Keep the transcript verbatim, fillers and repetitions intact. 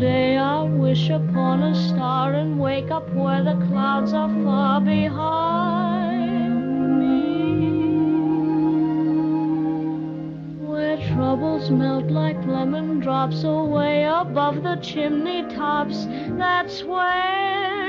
Someday I'll wish upon a star and wake up where the clouds are far behind me, where troubles melt like lemon drops away above the chimney tops. That's where